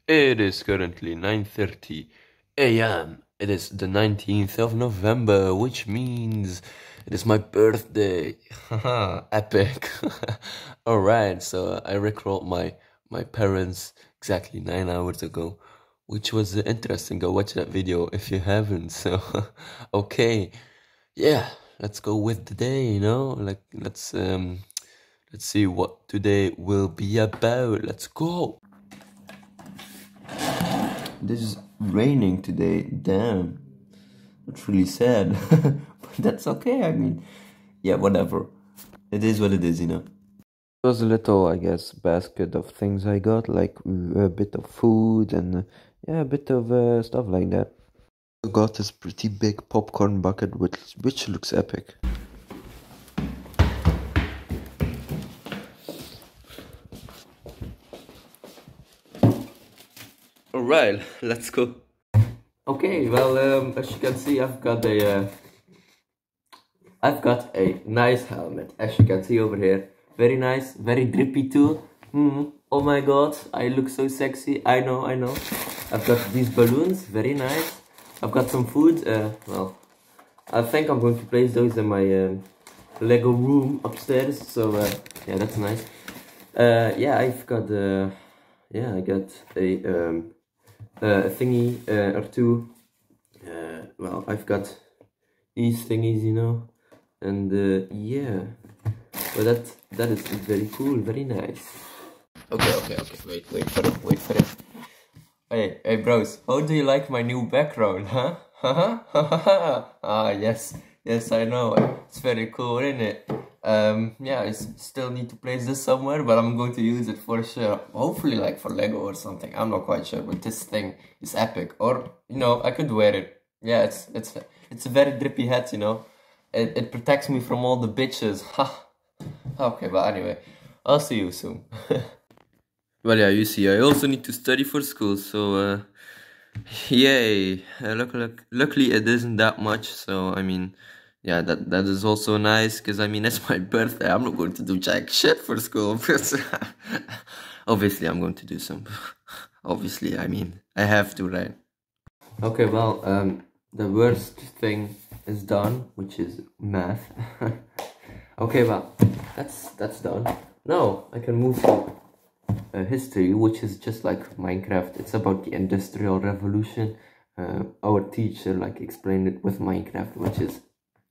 It is currently 9:30 a.m. It is the 19th of November, which means it is my birthday. Haha, epic. Alright, so I recalled my parents exactly 9 hours ago, which was interesting. Go watch that video if you haven't. So, okay, yeah, let's go with the day, Like let's see what today will be about. Let's go. This is raining today, damn. That's really sad. But that's okay, I mean, yeah, whatever. It is what it is. It was a little, I guess, basket of things I got, like a bit of food and yeah, a bit of stuff like that. I got this pretty big popcorn bucket, which looks epic. Alright, let's go. Okay, well, as you can see, I've got a nice helmet, as you can see over here. Very nice, very drippy too. Oh my god, I look so sexy. I know. I've got these balloons, very nice. I've got some food. Well, I think I'm going to place those in my Lego room upstairs. So yeah, that's nice. Yeah, I've got I got a thingy or two. Well, I've got these thingies, and yeah, but that is very cool, very nice. Okay, wait for it. Hey bros, how do you like my new background, huh? Ah, yes, I know, it's very cool, isn't it? Yeah, I still need to place this somewhere, but I'm going to use it for sure. Hopefully like for Lego or something, I'm not quite sure, but this thing is epic. Or, I could wear it. Yeah, it's a very drippy hat, It protects me from all the bitches. Ha. Okay, but anyway, I'll see you soon. Well, yeah, you see, I also need to study for school, so yay. Luckily it isn't that much, so I mean, yeah, that is also nice, because I mean, it's my birthday. I'm not going to do jack shit for school. Obviously, I'm going to do some. Obviously, I mean, I have to, right? Okay, well, the worst thing is done, which is math. Okay, well, that's done. Now I can move to history, which is just like Minecraft. It's about the Industrial Revolution. Our teacher explained it with Minecraft, which is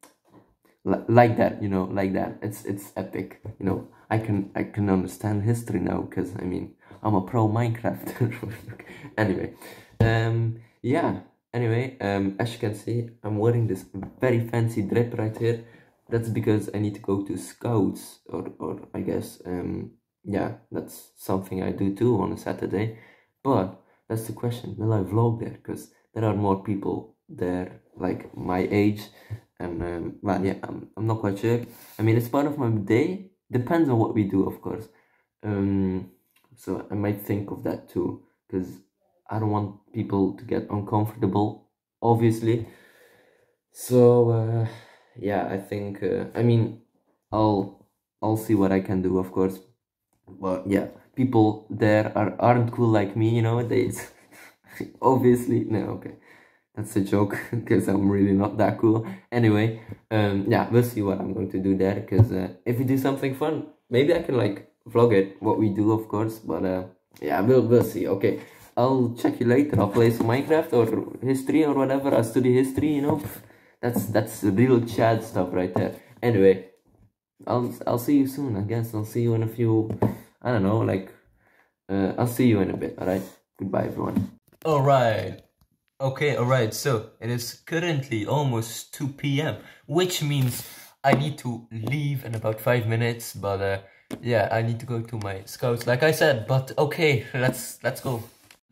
like that, like that. It's epic. I can understand history now, because I mean, I'm a pro Minecrafter. Anyway, yeah. Anyway, as you can see, I'm wearing this very fancy drip right here. That's because I need to go to Scouts, or I guess, yeah, that's something I do too on a Saturday. But that's the question, will I vlog there? Because there are more people there, like my age. And, well, yeah, I'm not quite sure. I mean, it's part of my day. Depends on what we do, of course. So I might think of that too, because I don't want people to get uncomfortable, obviously. So yeah, I think I mean, I'll see what I can do, of course. But yeah, people there aren't cool like me, they obviously. No, okay, that's a joke, because I'm really not that cool. Anyway, yeah, we'll see what I'm going to do there, because if we do something fun, maybe I can vlog it, what we do, of course. But yeah, we'll see. Okay, I'll check you later. I'll play some Minecraft or history or whatever. I study history, That's real Chad stuff right there. Anyway, I'll see you soon. I guess I'll see you in a few. I don't know. I'll see you in a bit. All right. Goodbye, everyone. All right. Okay. All right. So it is currently almost 2 p.m., which means I need to leave in about 5 minutes. But yeah, I need to go to my Scouts, like I said. But okay, let's go.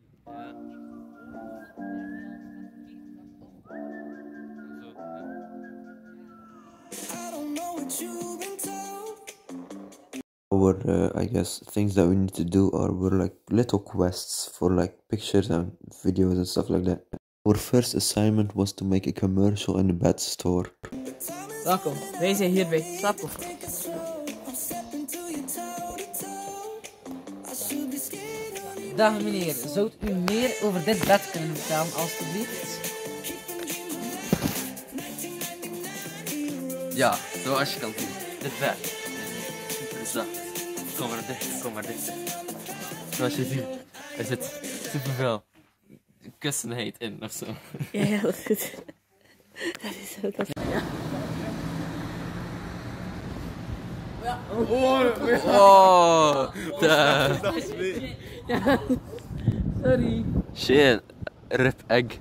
Our I guess things that we need to do were little quests for pictures and videos and stuff like that. Our first assignment was to make a commercial in a pet store. Welkom, wij zijn hier bij Slaapkoffer. Dag meneer, zou u meer over dit bed kunnen vertellen, alstublieft? Ja, zoals je kan zien. Dit bed. Super zacht. Kom maar dichter. Zoals je ziet, er zit superveel kussenheid in ofzo. Ja, dat is goed. Dat is zo, dat ja. Oh, Ja, sorry. shit, rip egg.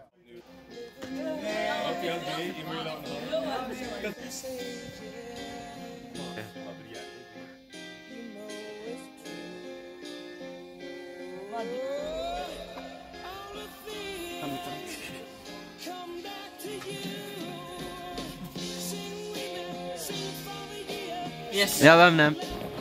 Yes. Ja, we hebben hem.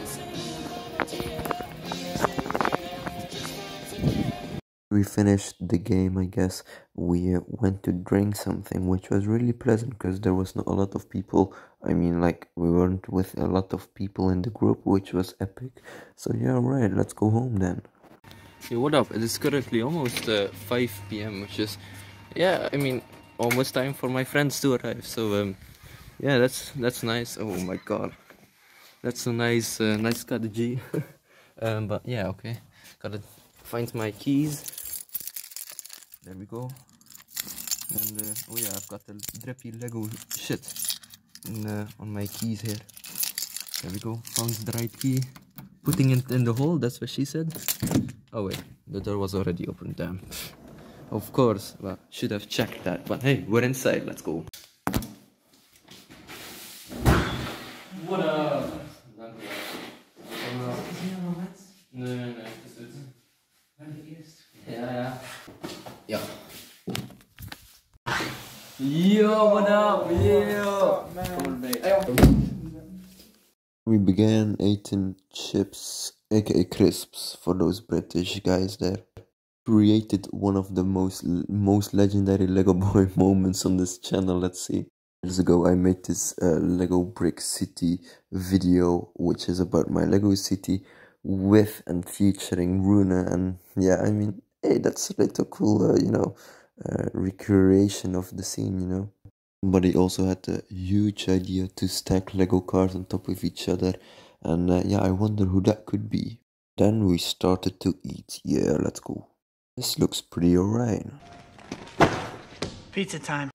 We finished the game, I guess. We went to drink something, which was really pleasant because there was not a lot of people. I mean, like, we weren't with a lot of people in the group, which was epic. So yeah, right, let's go home then. Hey, what up? It is currently almost 5 p.m, which is, yeah, I mean, almost time for my friends to arrive. So, yeah, that's nice. Oh my god. That's a nice strategy. But yeah, okay. Gotta find my keys. There we go. And oh yeah, I've got the drippy Lego shit on my keys here. There we go. Found the right key. Putting it in the hole. That's what she said. Oh wait, the door was already open. Damn. Of course. Well, should have checked that. But hey, we're inside. Let's go. What up? Nee, het is het. Ja. Ja. Yo, what up? Yo! We began eating chips, aka crisps, for those British guys there. Created one of the most legendary Lego Boy moments on this channel, let's see. Years ago, I made this Lego Brick City video, which is about my Lego city with and featuring Runa, and yeah, I mean, hey, that's a little cool, recreation of the scene, you know. But he also had a huge idea to stack Lego cars on top of each other, and yeah, I wonder who that could be. Then we started to eat. Yeah, let's go. This looks pretty alright. Pizza time.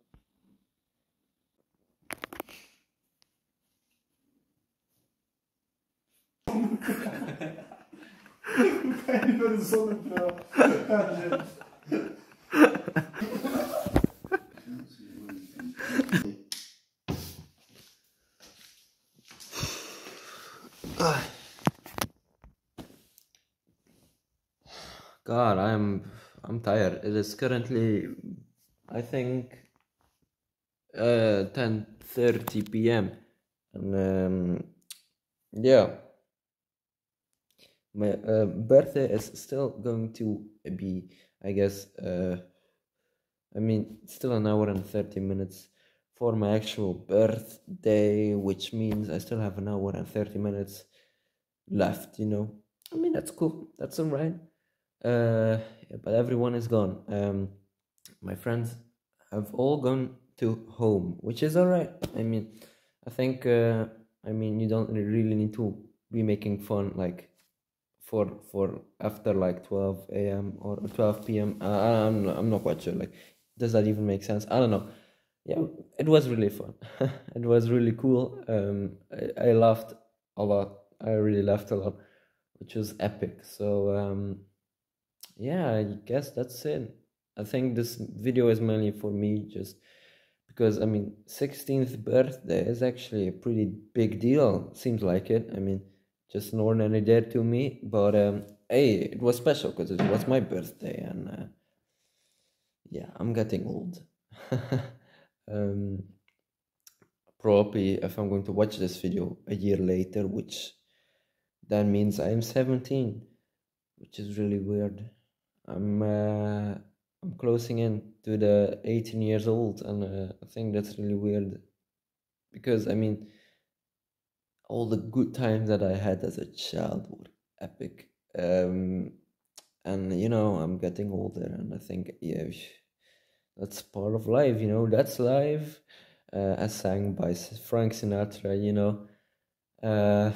God, I'm tired. It is currently, I think, 10:30 p.m. and yeah, my birthday is still going to be, I guess, I mean, still an hour and 30 minutes for my actual birthday, which means I still have an hour and 30 minutes left, you know. I mean, that's cool. That's all right. But everyone is gone. My friends have all gone to home, which is all right. I mean, I think, I mean, you don't really need to be making fun, like, for after like 12 a.m. or 12 p.m. I'm not quite sure. Like, does that even make sense? I don't know. Yeah, it was really fun. It was really cool. I laughed a lot. I really laughed a lot, which was epic. So yeah, I guess that's it. I think this video is mainly for me, just because I mean, 16th birthday is actually a pretty big deal. Seems like it. I mean, just an ordinary day to me, but hey, it was special because it was my birthday, and yeah, I'm getting old. Probably if I'm going to watch this video a year later, which that means I'm 17, which is really weird. I'm closing in to the 18 years old, and I think that's really weird because I mean, all the good times that I had as a child were epic. And you know, I'm getting older, and I think, yeah, that's part of life, you know. That's life, as sang by Frank Sinatra, you know. uh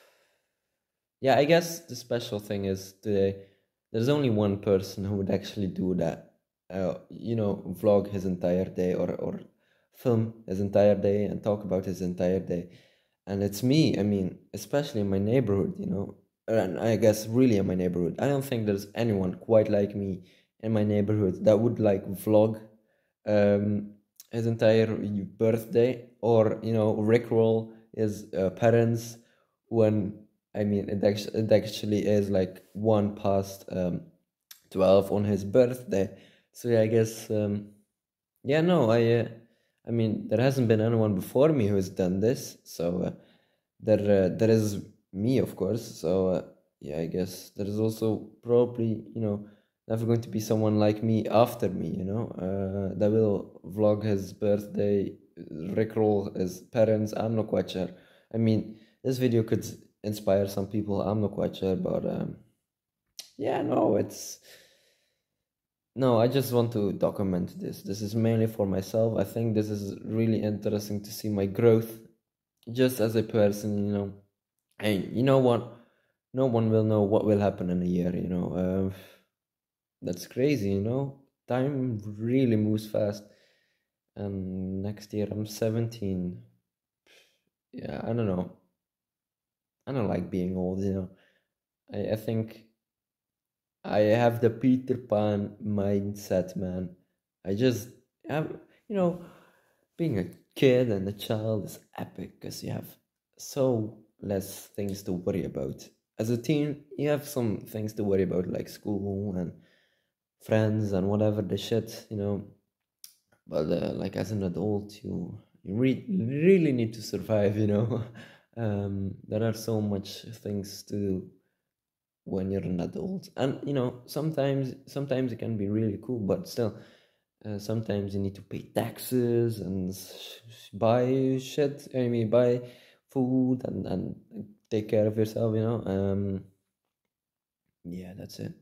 yeah, I guess the special thing is today there's only one person who would actually do that. You know, vlog his entire day, or film his entire day and talk about his entire day. And it's me. I mean, especially in my neighborhood, you know, and I guess really in my neighborhood. I don't think there's anyone quite like me in my neighborhood that would like vlog um, his entire birthday, or you know, rickroll his parents when, I mean, it actually is like 1 past 12 on his birthday. So yeah, I guess yeah, no, I mean, there hasn't been anyone before me who has done this. So there is me, of course. So yeah, I guess there is also probably, you know, never going to be someone like me after me, you know, that will vlog his birthday, rickroll his parents. I'm not quite sure. I mean, this video could inspire some people. I'm not quite sure, but yeah, no, it's no. I just want to document this. This is mainly for myself. I think this is really interesting to see my growth, just as a person, you know. And you know what? No one will know what will happen in a year, you know. That's crazy, you know. Time really moves fast. And next year I'm 17. Yeah, I don't know. I don't like being old, you know. I think I have the Peter Pan mindset, man. I just have, you know, being a kid and a child is epic because you have so less things to worry about. As a teen, you have some things to worry about, like school and friends and whatever the shit, you know. But like as an adult, really need to survive, you know. There are so much things to do when you're an adult, and you know, sometimes it can be really cool, but still, sometimes you need to pay taxes and buy shit. I mean, buy food and take care of yourself, you know. Yeah, that's it.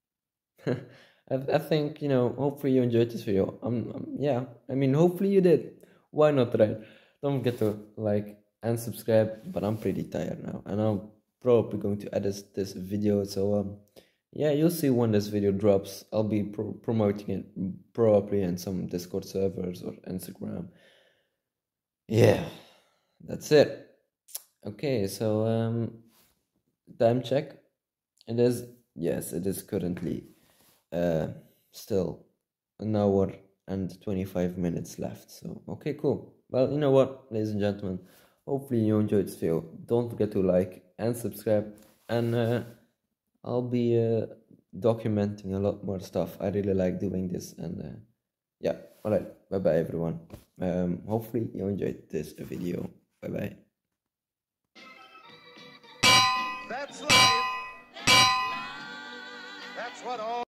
I think, you know, hopefully you enjoyed this video. Yeah, I mean, hopefully you did. Why not, right? Don't forget to like and subscribe. But I'm pretty tired now, and I'm probably going to edit this video. So yeah, you'll see when this video drops. I'll be promoting it probably in some Discord servers or Instagram. Yeah, that's it. Okay, so time check. It is, yes, it is currently uh still an hour and 25 minutes left. So okay, cool. Well, you know what, ladies and gentlemen, hopefully you enjoyed this video. Don't forget to like and subscribe, and I'll be documenting a lot more stuff. I really like doing this, and yeah, all right, bye bye everyone. Hopefully you enjoyed this video. Bye bye. That's life. That's what all